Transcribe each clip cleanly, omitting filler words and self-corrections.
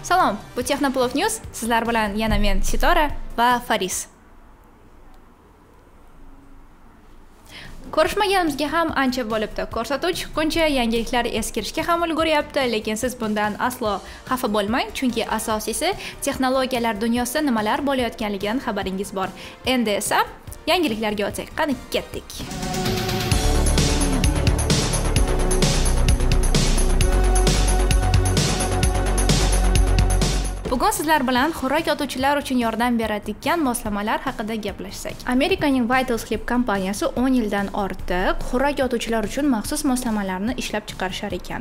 Salom, bu Texnoplov News. Sizlar bilan yana men Sitora va Faris. Ko'rishmaganimizga ham ancha bo'libdi. Ko'rsatuvchi chiqquncha yangiliklar eskirishga ham ulguryapti, lekin siz bundan aslo xafa bo'lmang, chunki asosiysi texnologiyalar dunyosida nimalar bo'layotganligidan xabaringiz bor. Endi esa yangiliklarga o'tsak, qani ketdik. Bugun sizlar bilan xurrak yotuvchilar uchun yordam beradigan moslamalar haqida gaplashsak. Amerikaning Vital Sleep kompaniyasi 10 yildan ortiq xurrak yotuvchilar uchun maxsus moslamalarni ishlab chiqarishar ekan.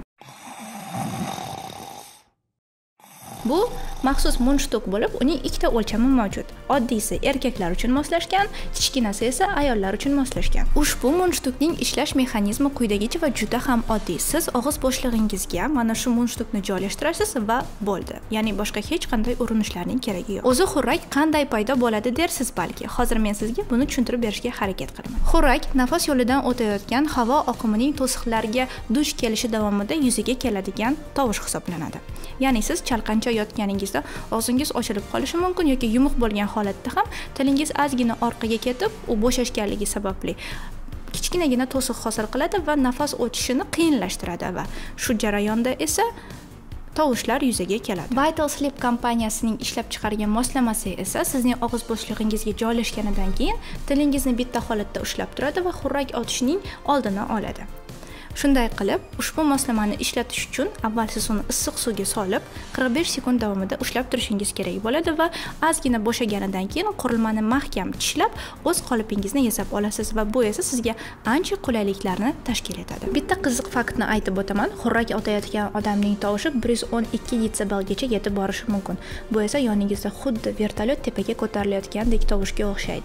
Bu maxsus mundshtuk bo'lib, uning ikkita o'lchami mavjud. Oddiysi erkaklar uchun moslashgan, kichkinasi esa ayollar uchun moslashgan. Ushbu mundshtukning ishlash mexanizmi quyidagicha va juda ham oddiy. Siz og'iz bo'shlig'ingizga mana shu mundshtukni joylashtirasiz va bo'ldi. Ya'ni boshqa hech qanday urinishlarning keragi yo'q. O'zi xurrak qanday paydo bo'ladi dersiz balki. Hozir men sizga buni tushuntirib berishga harakat qilaman. Xurrak nafas yo'lidan o'tayotgan havo oqimining to'siqlarga duch kelishi davomida yuzaga keladigan tovush hisoblanadi. Ya'ni siz chalqancha yotganingizda og'zingiz ochilib qolishi mumkin yoki yumuq bo'lgan holatda ham tilingiz ozgina orqaga ketib, u bo'shashganligi sababli kichkinagina to'siq hosil qiladi va nafas o'tishini qiyinlashtiradi va shu jarayonda esa tovushlar yuzaga keladi. Vital Sleep kompaniyasining ishlab chiqargan moslamasi esa sizning og'iz bo'shlig'ingizga joylashganidan keyin tilingizni bitta holatda ushlab turadi va xurrak otishning oldini oladi. Shunday qilib, ushbu moslamani ishlatish uchun avval siz uni issiq suvga solib, 45 sekund davomida ushlab turishingiz kerak bo'ladi va ozgina bo'shaganidan keyin qurilmani mahkam tishlab, o'z qolipingizni yasab olasiz va bu esa sizga ancha qulayliklarni tashkil etadi. Bitta qiziq faktni aytib o'taman. Xurrak otayotgan odamning tovushi 112 detsibelgacha yetib borishi mumkin. Bu esa yoningizda xuddi vertolyot tepaga ko'tarilayotgandek tovushga o'xshaydi.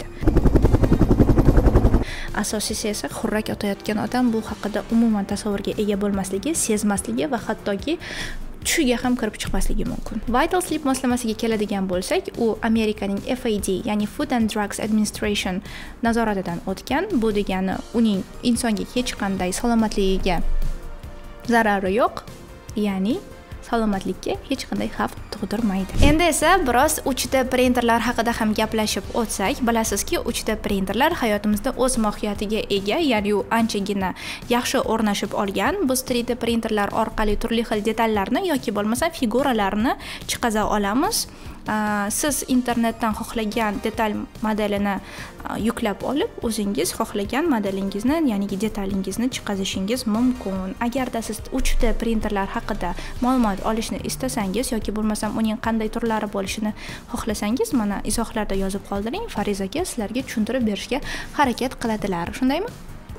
Asosiysi esa xurrak otayotgan odam bu haqida umuman tasavvurga ega bo'lmasligi, sezmasligi va hattoki tushiga ham kirib chiqmasligi mumkin. Vital Sleep moslamasiga keladigan bo'lsak, u Amerikaning FAD, ya'ni Food and Drugs Administration nazoratidan o'tgan. Bu degani uning insonga hech qanday salomatligiga zarari yo'q, ya'ni salomatlikka hech qanday xavf tug'dirmaydi. Endi esa biroz 3D printerlar haqida ham gaplashib o'tsak, bilasizki, 3D printerlar hayotimizda o'z mohiyatiga ega, ya'ni u anchagina yaxshi o'rnashib olgan. Biz 3D printerlar orqali turli xil detallarni yoki bo'lmasa figuralarni chiqaza olamiz. Siz internetdan xohlagan detal modelini yuklab olib, o'zingiz xohlagan modelingizni, ya'ni detalingizni chiqazishingiz mumkin. Agarda siz 3D printerlar haqida ma'lumot olishni istasangiz yoki bo'lmasam uning qanday turlari bo'lishini xohlasangiz, mana izohlarda yozib qoldiring. Fariz aka sizlarga tushuntirib berishga harakat qiladilar. Shundaymi?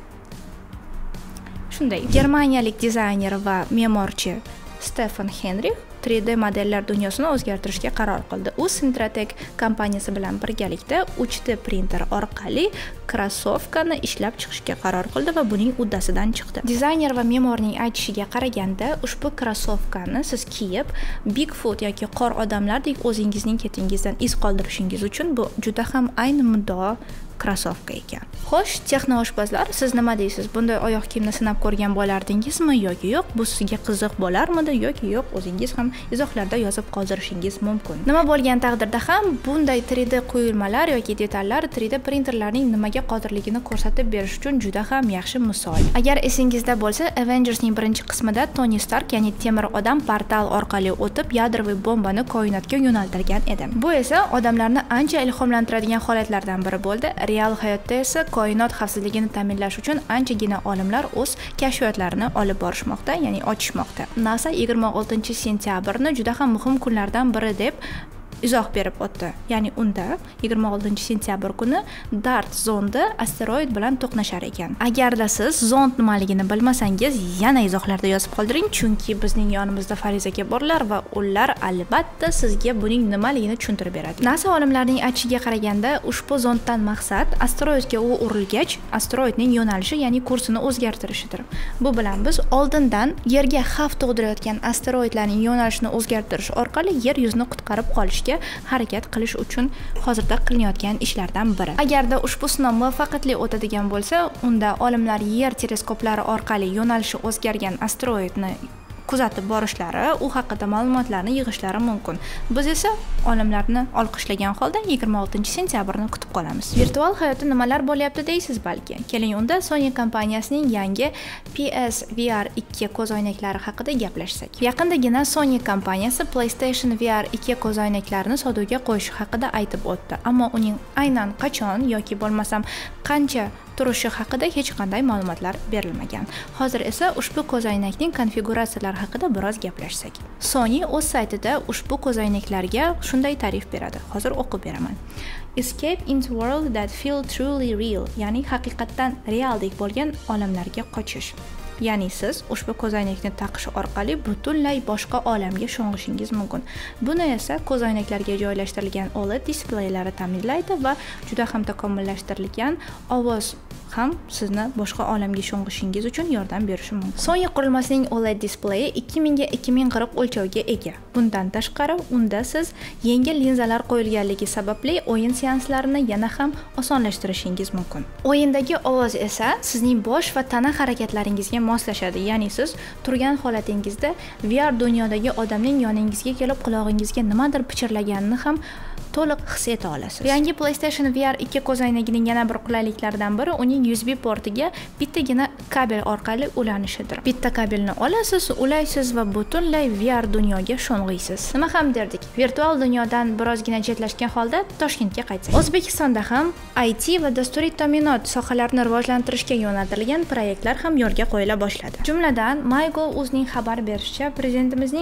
Shunday. Germaniyalik dizayner va me'morchi Stefan Henrich 3D modellar dunyosini o'zgartirishga qaror qildi. U Sintratec kompaniyasi bilan birgalikda 3D printer orqali krossovkani ishlab chiqishga qaror qildi va buning uddasidan chiqdi. Dizayner va me'morning aytishiga qaraganda, ushbu krossovkani siz kiyib, Bigfoot yoki qor odamlardek o'zingizning ketingizdan iz qoldirishingiz uchun bu juda ham ayni muddao krossovka ekan. Xo'sh, texno-oshpazlar, siz nima deysiz? Bunday oyoq kiyimni sinab ko'rgan bo'lardingizmi yoki yo'q? Bu sizga qiziq bo'larmidi yoki yo'q? O'zingiz ham izohlarda yozib qoldirishingiz mumkin. Nima bo'lgan taqdirda ham bunday 3D quyilmalar yoki detallar 3D printerlarning nimaga qodirligini ko'rsatib berish uchun juda ham yaxshi misol. Agar esingizda bo'lsa, Avengersning birinchi qismida Tony Stark, ya'ni temir odam portal orqali o'tib yadroviy bombani koinotga yo'naltirgan edi. Bu esa odamlarni ancha ilhomlantiradigan holatlardan biri bo'ldi. Real hayotda esa koinot xavfsizligini ta'minlash uchun anchagina olimlar o'z kashfiyotlarini olib borishmoqda, ya'ni ochishmoqda. NASA 26-sentyabrni juda ham muhim kunlardan biri deb izoh berib o'tdi. Ya'ni unda 26-sentyabr kuni DART zondi asteroid bilan to'qnashar ekan. Agarda siz zond nimaligini bilmasangiz, yana izohlarda yozib qoldiring, chunki bizning yonimizda Fariz aka borlar va ular albatta sizga buning nimaligini tushuntirib beradi. NASA olimlarining aytishiga qaraganda, ushbu zonddan maqsad asteroidga u urilgach, asteroidning yo'nalishi, ya'ni kursini o'zgartirishidir. Bu bilan biz oldindan Yerga xavf tug'dirayotgan asteroidlarning yo'nalishini o'zgartirish orqali Yer yuzini qutqarib qolishga harakat qilish uchun hozirda qilinayotgan ishlardan biri. Agarda ushbu sinov muvaffaqiyatli o'tadigan bo'lsa, unda olimlar Yer teleskoplari orqali yo'nalishi o'zgargan asteroidni kuzatib borishlari, u haqida ma'lumotlarni yig'ishlari mumkin. Biz esa olimlarni olqishlagan holda 26-sentyabrni kutib qolamiz. Virtual hayotda nimalar bo'lyapti deysiz balki. Keling, unda Sony kompaniyasining yangi PSVR 2 ko'zoynaklari haqida gaplashsak. Yaqindagina Sony kompaniyasi PlayStation VR 2 ko'zoynaklarini sotuvga qo'yishi haqida aytib o'tdi, ammo uning aynan qachon yoki bo'lmasam qancha turishi haqida hech qanday ma'lumotlar berilmagan. Hozir esa ushbu ko'zoynakning konfiguratsiyalari haqida biroz gaplashsak. Sony o'z saytida ushbu ko'zoynaklarga shunday ta'rif beradi. Hozir o'qib beraman. Escape into world that feel truly real, ya'ni haqiqatdan realdek bo'lgan olamlarga qochish. Ya'ni siz ushbu ko'zoynakni taqish orqali butunlay boshqa olamga sho'ng'ishingiz mumkin. Buni esa ko'zoynaklarga joylashtirilgan OLED displeylari ta'minlaydi va juda ham takomillashtirilgan ovoz ham sizni boshqa olamga sho'ng'ishingiz uchun yordam berishi mumkin. Sony qurilmasining OLED displeyi 2000 ga 2040 o'lchovga ega. Bundan tashqari, unda siz yengil linzalar qo'yilganligi sababli o'yin seanslarini yana ham osonlashtirishingiz mumkin. O'yindagi ovoz esa sizning bosh va tana harakatlaringizga moslashadi. Ya'ni siz turgan holatingizda VR dunyodagi odamning yoningizga kelib qulog'ingizga nimadir pichirlaganini ham to'liq his eta olasiz. Yangi PlayStation VR 2 ko'zoynagining yana bir qulayliklaridan biri uning USB portiga bittagina kabel orqali ulanishidir. Bitta kabelni olasiz, ulaysiz va butunlay VR dunyoga sho'ng'iysiz. Nima ham derdik? Virtual dunyodan birozgina chetlashgan holda Toshkentga qaytsak. O'zbekistonda ham IT va dasturiy ta'minot sohalarini rivojlantirishga yo'naltirilgan proyektlar ham yo'lga qo'yila boshladi. Jumladan, MyGov.uz'ning xabar berishicha, prezidentimizning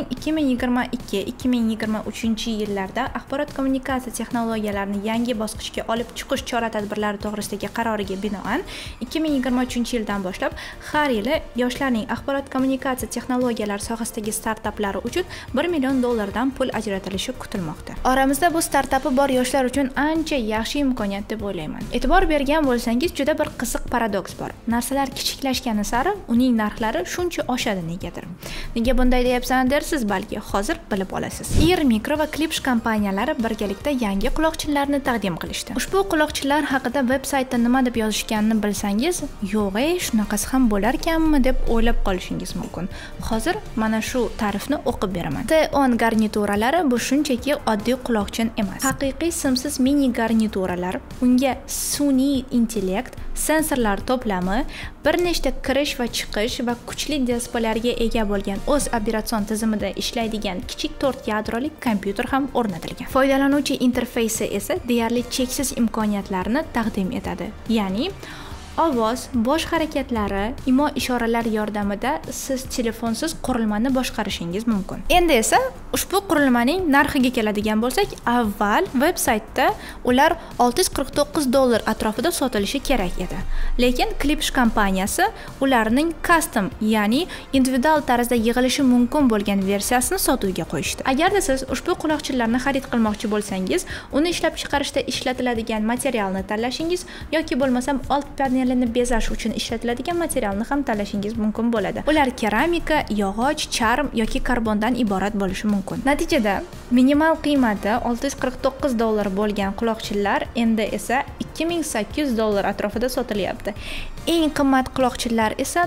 2022-2023 yillarda axborot kommunikatsiya texnologiyalarini yangi bosqichga olib chiqish chora-tadbirlari to'g'risidagi qaroriga binoan 2023-yildan boshlab har yili yoshlarning axborot kommunikatsiya texnologiyalari sohasidagi startaplari uchun $1 million dan pul ajratilishi kutilmoqda. Oramizda bu startapi bor yoshlar uchun ancha yaxshi imkoniyat deb o'ylayman. E'tibor bergan bo'lsangiz, juda bir qiziq paradoks bor. Narsalar kichiklashgani sari uning narxlari shuncha oshadi negadir. Nega bunday deyapsan dersiz balki, hozir bilib olasiz. Ear Micro va Klipsch kompaniyalari birgalikda yangi quloqchinlarni taqdim qilishdi. Ushbu quloqchinlar haqida veb-saytda nima deb yozishganini bilsangiz, yo'q-ey, shunaqasi ham bo'lar ekanmi deb o'ylab qolishingiz mumkin. Hozir mana shu ta'rifni o'qib beraman. T-on garnituralari bu shunchaki oddiy quloqchin emas. Haqiqiy simsiz mini garnituralar, unga sun'iy intellekt, sensorlar to'plami, bir nechta kirish va chiqish va kuchli displeylarga ega bo'lgan o'z operatsion tizimida ishlaydigan kichik 4 yadrolik kompyuter ham o'rnatilgan. Foydalanuvchi interfeysi esa deyarli cheksiz imkoniyatlarni taqdim etadi. Ya'ni ovoz, bosh harakatlari, imo-ishoralar yordamida siz telefonsiz qurilmani boshqarishingiz mumkin. Endi esa ushbu qurilmaning narxiga keladigan bo'lsak, avval veb-saytda ular $649 atrofida sotilishi kerak edi. Lekin Klipsch kompaniyasi ularning custom, ya'ni individual tarzda yig'ilishi mumkin bo'lgan versiyasini sotuvga qo'yishdi. Agarda siz ushbu quloqchinlarni xarid qilmoqchi bo'lsangiz, uni ishlab chiqarishda ishlatiladigan materialni tanlashingiz yoki bo'lmasam old panel bezash uchun ishlatiladigan materialni ham tanlashingiz mumkin bo'ladi. Ular keramika, yog'och, charm yoki karbondan iborat bo'lishi mumkin. Natijada minimal qiymati $649 bo'lgan quloqchinlar endi esa $2800 atrofida sotilyapti. Eng qimmat quloqchinlar esa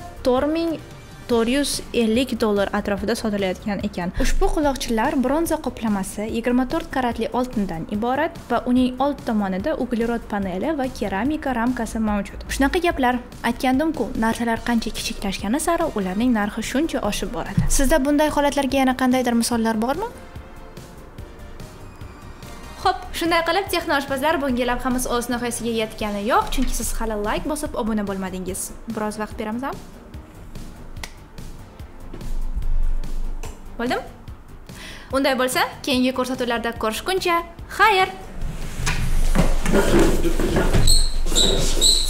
$4450 atrofida sotilayotgan ekan. Ushbu quloqchinlar bronza qoplamasi 24 karatli oltindan iborat va uning old tomonida uglerod paneli va keramika ramkasi mavjud. Shunaqa gaplar. Aytgandim-ku, narsalar qancha kichiklashgani sari ularning narxi shuncha oshib boradi. Sizda bunday holatlarga yana qandaydir misollar bormi? Xo'p, shunday qilib Texno oshpazlar bunga lavhamiz o'z nihoyasiga yetgani yo'q, chunki siz hali like bosib obuna bo'lmadingiz. Biroz vaqt beramizmi? Bo'ldim? Unday bo'lsa, keyingi ko'rsatuvlarda ko'rishguncha, xayr!